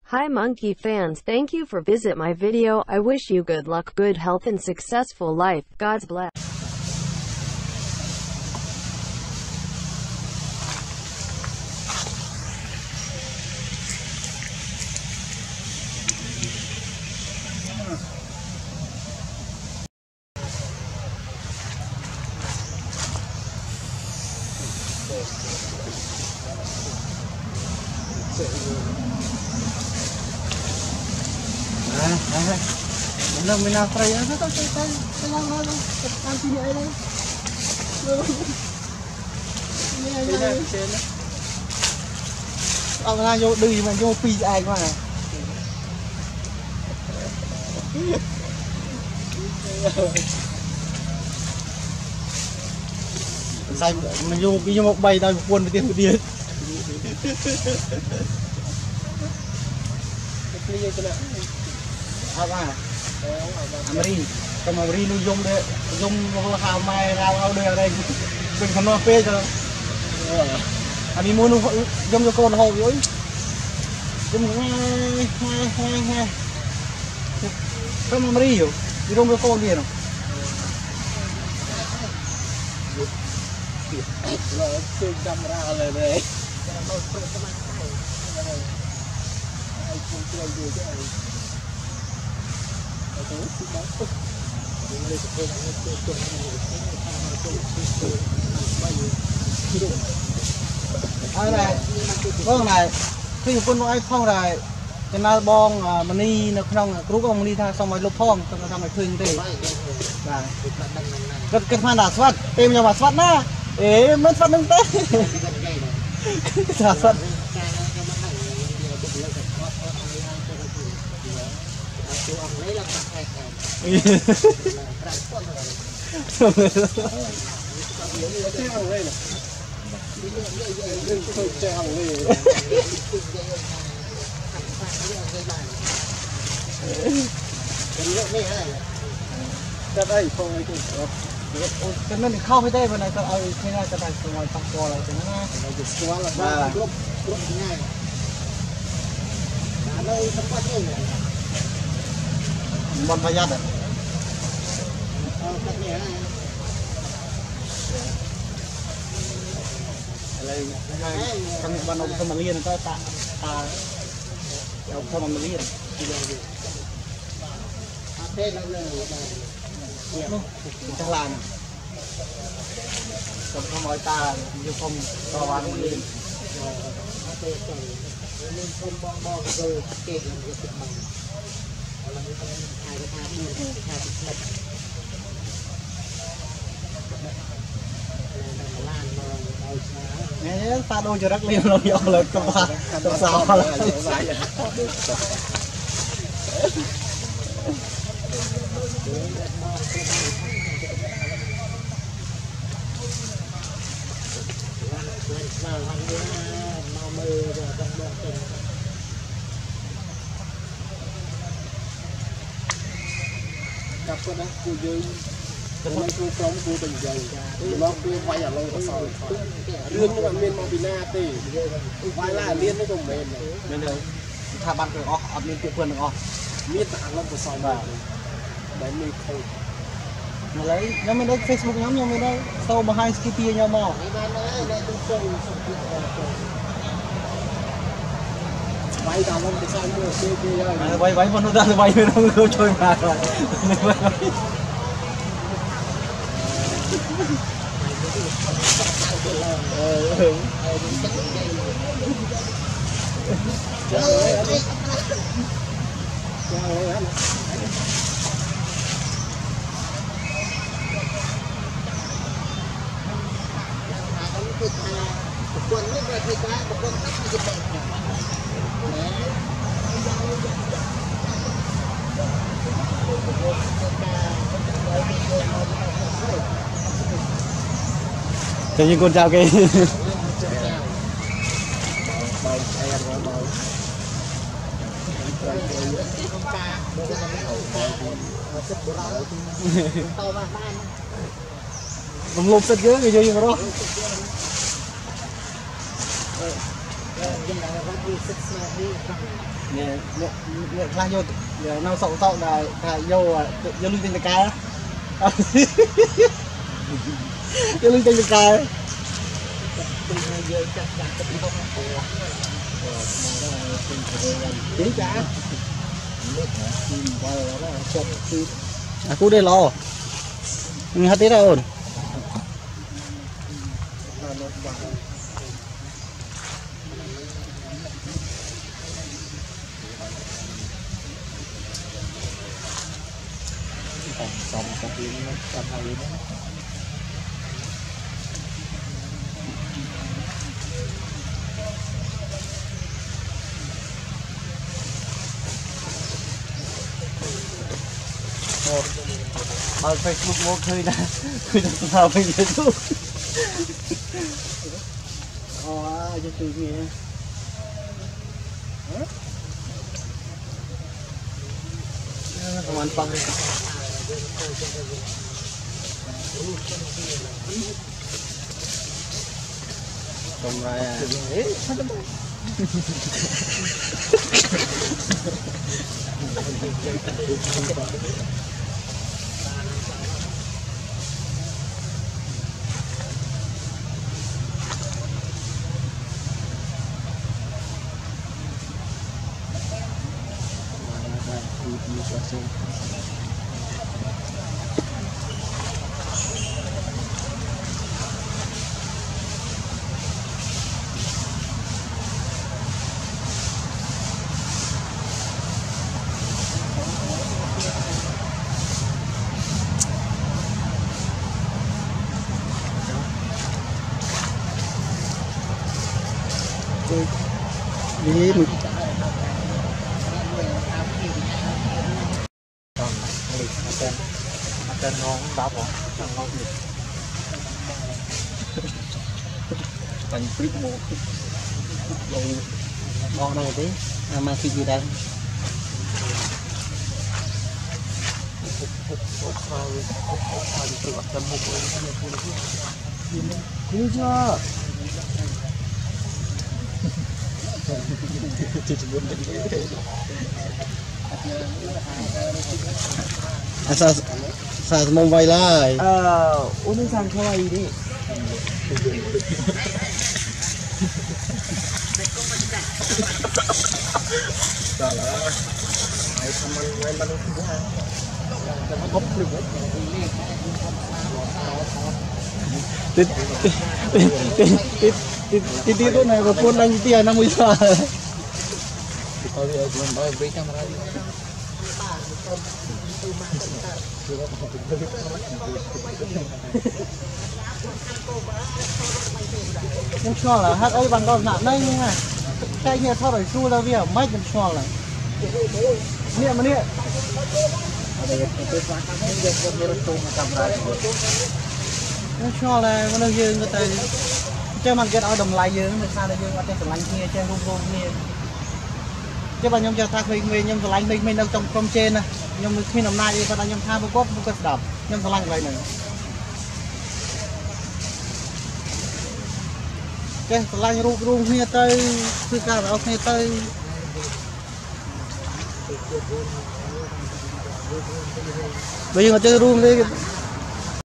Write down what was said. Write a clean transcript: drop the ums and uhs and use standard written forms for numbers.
Hi Monkey fans, thank you for visit my video. I wish you good luck, good health and successful life. God's bless. Belum minafray ada tak sayang lalu nanti ni ada. Ini ông ra vô đi mà vô pi ai mà. Sai mà vô cái một bay tao quân với tiền điện. Apa? Amri, kamu Amri nu zoom hào mai rau đưa đây, mình không nói phê cho. Ami muốn nu zoom cho con hồ vậy, zoom nghe. Kamu Amri yo, zoom cho con gì nào? Rồi, zoom camera lên đây. Ai này, vâng này, khi quân nói phong này, cho nên bong mani nó không group ông đi tha xong rồi lục phong, xong rồi thằng khuyên thì, cái phan đã xoát, tìm nhà bà xoát na, ế mất xoát nâng té, đã xoát. Cái nàyเข้าไม่ได้วันไหนก็เอาไม่ได้จะไปสมัยตักตัวอะไรกันนะตัวละบ้ากรุ๊ปง่ายเลยสักพักนึงมันประหยัดอ่ะอะไรคำวันเอาเข้ามาเรียนก็ตาเอาเข้ามาเรียนเทศเราเลยนู่นจังหวัดกับขโมยตาอยู่คมตะวันเรียนnè ta đôi cho rất liều rồi vô là cầm sao cặp đó cô dương cô from cô bình dày nó cô quay ở lâu có sau lương nó là miền Mobina tì quay là liên với đồng mềm này đây tha ban từ ở miền địa phương được không miền tạ long của sau mà đấy mình không mà lấy nhóm mình đây Facebook nhóm mình đây sau mà hai skip nhau màu bay đào long cái sao mua bay bay nó ra bay nó không chơi mà rồi Tự nhiên con chào kì Bông lục xích dưới người vô đó nè khai vô nào sậu sậu là vô vô linh tinh được cái vô linh tinh được cái aku deh lo hati raun xong cái tiếng nó hay đấy Facebook một hơi đã sao mình YouTube cho từ nghe Kawan pang Trong raya đi mình makan ngon đáp hả ngon gì thành prít một ngon đâu tí mang khi gì đây cứ chưa sao mong vay lại uống sang thôi đi Titi tuh naik pun lagi dia namu itu. Nhưng cho là hát ấy bằng con nặng đây nhưng mà cái nhà thao đổi chu là vì ở máy nhưng cho là nè mà nè nhưng cho là nó dương người ta chơi mặt cái đó đồng lại dương người ta là dương ở trên tầng lạnh kia trên rung rung kia chứ bà nhom cho ta mình nhom tầng lạnh mình đâu trong trên nè nhom khi năm nay ta nhom tha một cốt đập nhom tầng lạnh vậy này cái tầng lạnh rung rung kia tới cứ cả ở kia tới bây giờ chơi rung đi